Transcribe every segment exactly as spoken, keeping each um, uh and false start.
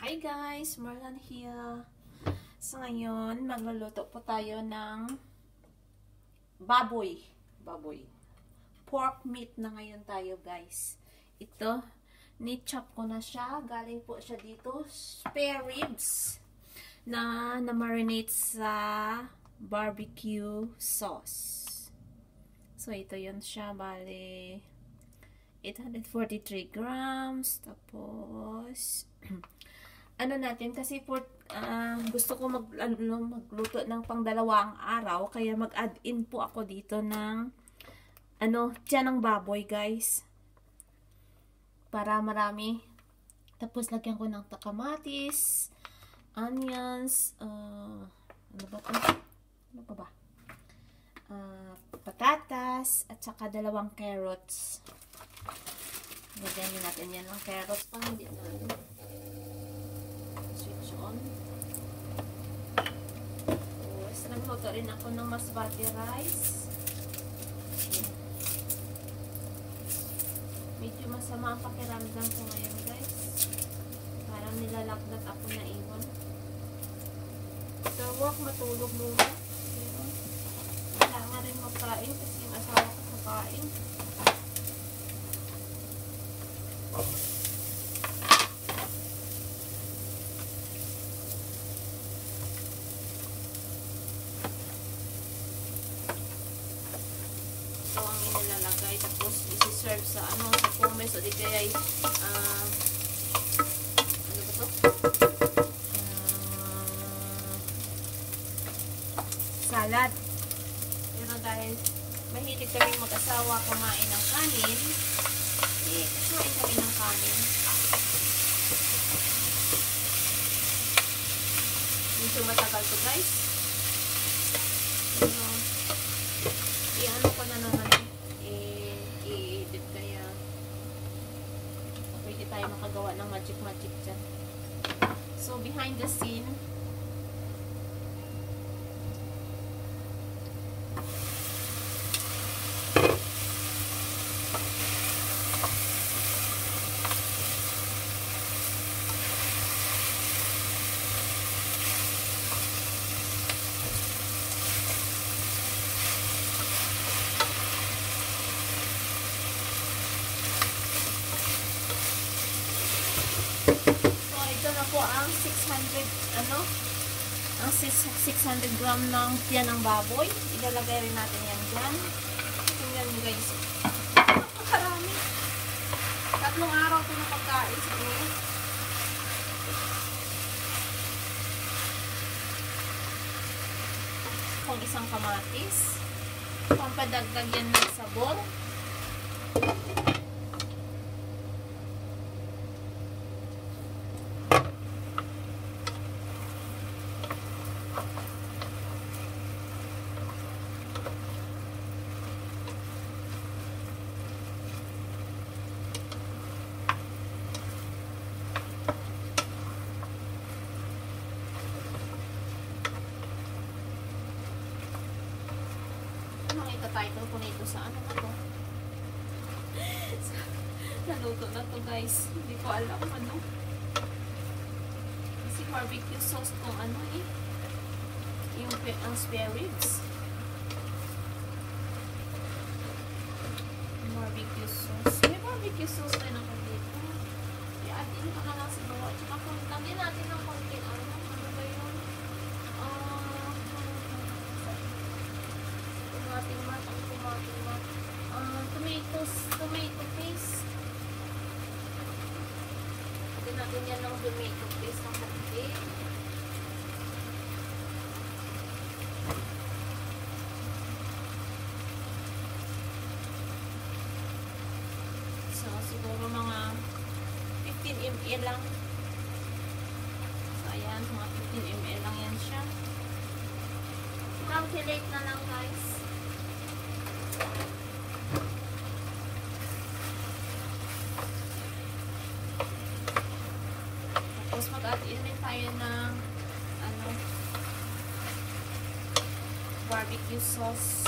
Hi guys, Marlan here. So ngayon, magluluto po tayo ng baboy. Baboy. Pork meat na ngayon tayo guys. Ito, ni-chop ko na siya. Galing po siya dito. Spare ribs na na-marinate sa barbecue sauce. So ito yun siya. Bale, eight hundred forty-three grams. Tapos, ano natin, kasi for, uh, gusto ko mag, ano, magluto ng pangdalawang araw, kaya mag-add in po ako dito ng, ano, tiyan ng baboy, guys. Para marami. Tapos, lagyan ko ng kamatis, onions, uh, ano ba ito? Ano pa ba? Uh, patatas, at saka dalawang carrots. Lagyan din natin yan ng carrots pang hindi natin. Switch on. Tapos, nagluto rin ako ng basmati rice. Medyo masama ang pakiramdam ko ngayon, guys. Parang nilalagnat ako na iwan. Sa work, matulog muna. Pero, kailangan rin magkain kasi yung asawa ko kakain. Ito ang inilalagay, tapos isi-serve sa ano, sa pumes o di kaya uh, ano ba to? Uh, salad. Pero dahil mahilig kaming mag-asawa kumain ng kanin, eh, kumain kami ng kanin. Medyo matagal to guys. Ano, i-ano ko na naman, i-edit kaya pwede tayo makagawa ng magic-magic dyan. So, behind the scene, po ang six hundred ano ang six hundred gram ng tiyan ng baboy. Ilalagay rin natin yan dyan. Tingnan nyo guys, napakarami. Tatlong araw ito na pagkain sa inyo. Kung isang kamatis, pampadagdag yan ng sabon. Ita-title ko nito sa ano na to. Naluto na to guys. Hindi ko alam ano. Kasi barbecue sauce kung ano eh. Yung ang spare ribs. Barbecue sauce. May barbecue sauce rin ako dito. I-add-in ko na lang siguro. Tsaka kung lagyan natin ng konti ano. Ano ba yun? Ah... Tumating mat, ang tumating mat. Uh, tomatoes, tomato paste. Pagin natin yan ng tomato paste ng konti. So, siguro mga fifteen milliliters lang. So, ayan, mga fifteen milliliters lang yan siya. Calculate na lang guys. Tapos mag-add in rin tayo ng ano, barbecue sauce.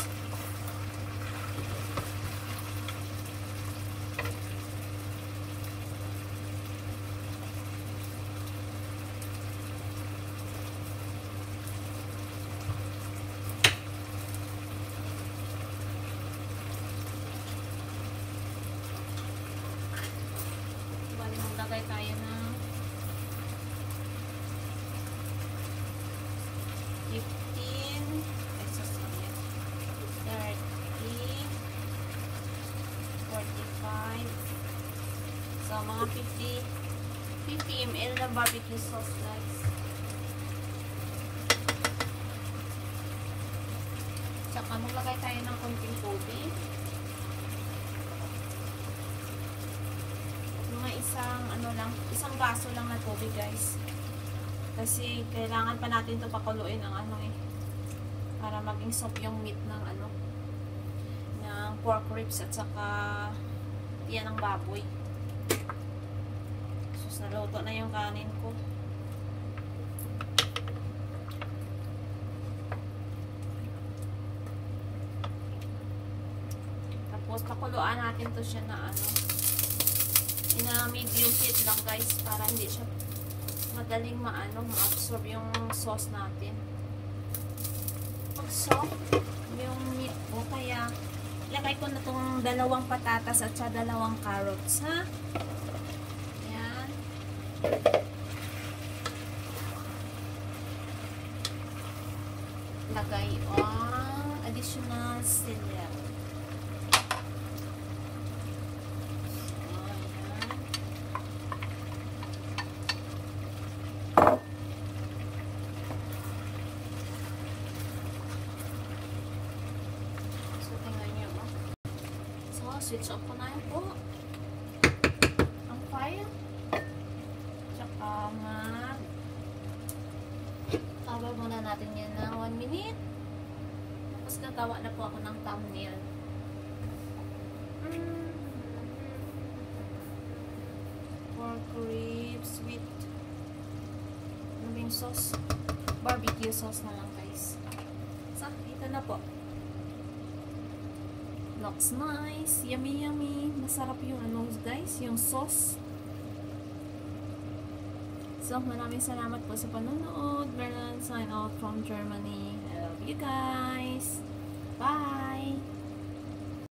fifty milliliters ng barbecue sauce, guys. Tsaka maglagay tayo ng konting tubig. Mga isang, ano lang, isang baso lang na tubig, guys. Kasi kailangan pa natin ito pakuluin ang ano eh. Para maging soft yung meat ng ano, ng pork ribs at saka yan ng baboy. Sus, naluto na yung kanin ko. Tapos pakuluan natin to siya na ano, ina medium heat lang, guys, para hindi siya madaling maano, ma-absorb yung sauce natin. Pag soft yung meat ko, kaya ilagay ko na tong dalawang patatas at saka dalawang carrots, ha? Ayan. Lagay ang additional celery. Switch off ko na yun po ang fire. Tsaka mag cover muna natin yan na one minute. Tapos gagawa na po ako ng thumbnail. Mm. Pork ribs with ano sauce? Barbecue sauce na lang, guys. So, ito na po. Looks nice. Yummy, yummy. Masarap yung ano, guys, yung sauce. So, maraming salamat po sa panonood. Berlin sign out from Germany. I love you guys. Bye!